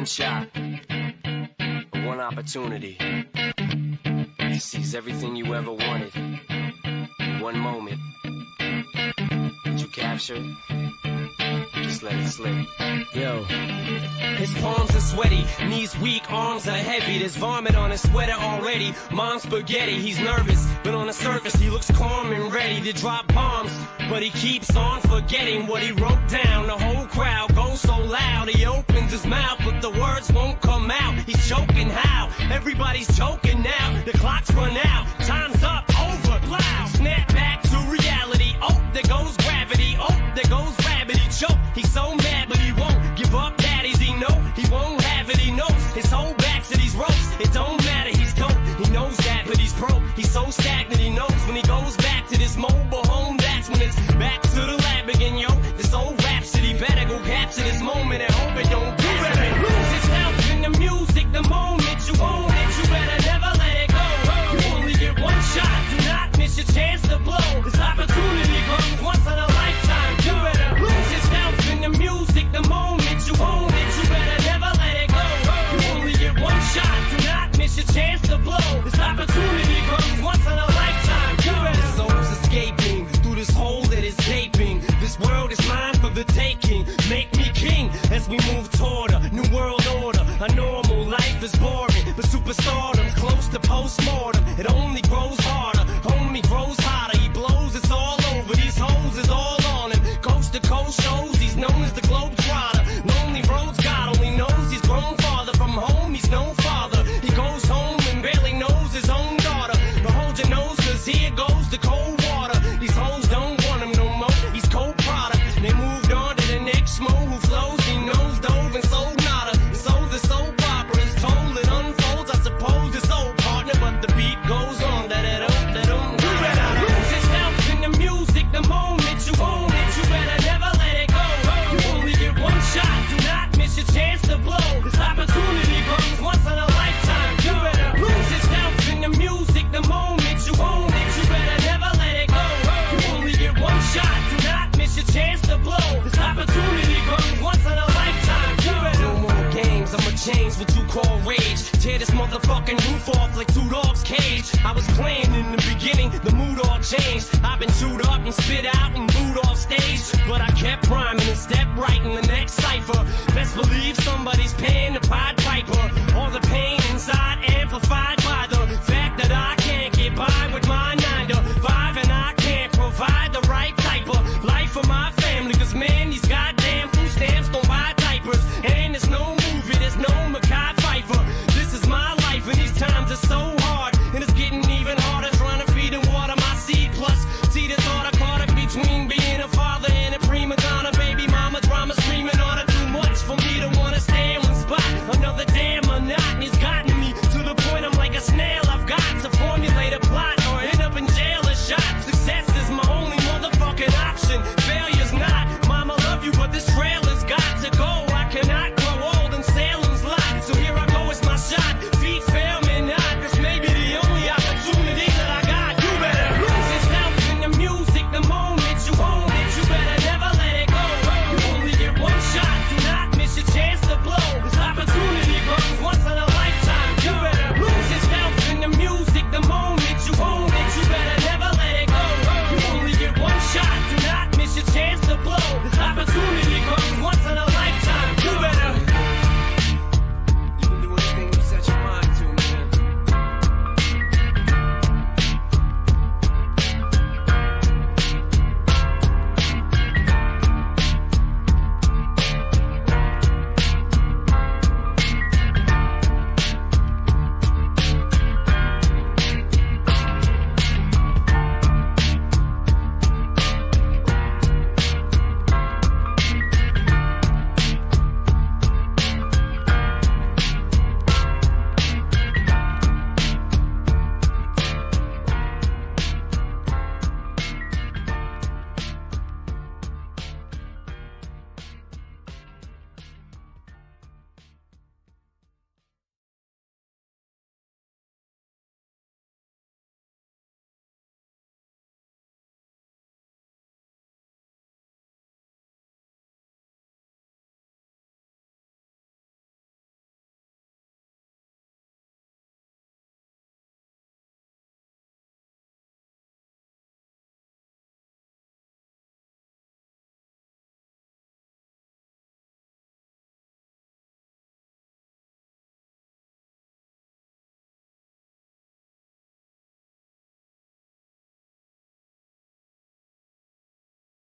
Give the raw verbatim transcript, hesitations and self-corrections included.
one shot, one opportunity to seize everything you ever wanted in one moment. Did you capture it? Just let it slip. Yo. His palms are sweaty, knees weak, arms are heavy. There's vomit on his sweater already. Mom's spaghetti, he's nervous, but on the surface he looks calm and ready to drop bombs. But he keeps on forgetting what he wrote down. The whole crowd goes so loud, he opens his mouth, but the words won't come out. He's choking how? Everybody's choking now. The clock's run out, time's up, over, loud. Snap back to reality. Oh, there goes gravity. Oh, there goes rabbit. He choke. He's so mad, but he won't give up. Daddies, he know he won't have it. He knows his whole back to these ropes. It don't matter. He's dope. He knows that, but he's broke. He's so stagnant. He knows when he goes back to this mobile home, that's when it's back to the lab again, yo. This old rhapsody better go capture this moment and hope it don't do it. And lose itself in the music. The moment you own it, you better never let it go. You only get one shot. Do not miss your chance to blow. This opportunity comes once in a lifetime. You better lose yourself in the music. The moment you own it, you better never let it go. You only get one shot. Do not miss your chance to blow. This opportunity comes once in a lifetime. You better. The soul's escaping through this hole that is gaping. This world is mine for the taking. Make me king as we move toward a new world order. A normal life is boring, but superstardom's close to postmortem. It only grows harder, homie grows hotter. He blows, it's all over. These hoes is all on him. Coast to coast shows, he's known as the Globetrotter. Lonely roads, God only knows he's grown farther from home. He's no father. He goes home and barely knows his own daughter. But hold your nose, cause here goes the cold water. These hoes don't want him no more. He's cold product. They moved on to the next mo who flows. He knows dove and sold nada. So the soap opera is told, it unfolds. I suppose it's old partner, but the beat goes on. That it up, that um. You better lose yourself in the music. The moment you own it, you better never let it go. You only get one shot. Do not miss your chance to blow. This opportunity comes once in a lifetime. You better lose yourself in the music. The moment you own it, you better never let it go. You only get one shot. Do not miss your chance to blow. This opportunity comes once in a lifetime. You better. No more games. I'ma change what you call rage. Tear this motherfucking roof off like two dogs' cage. I was playing in the beginning, the mood all changed. I've been chewed up and spit out and booed off stage, but I kept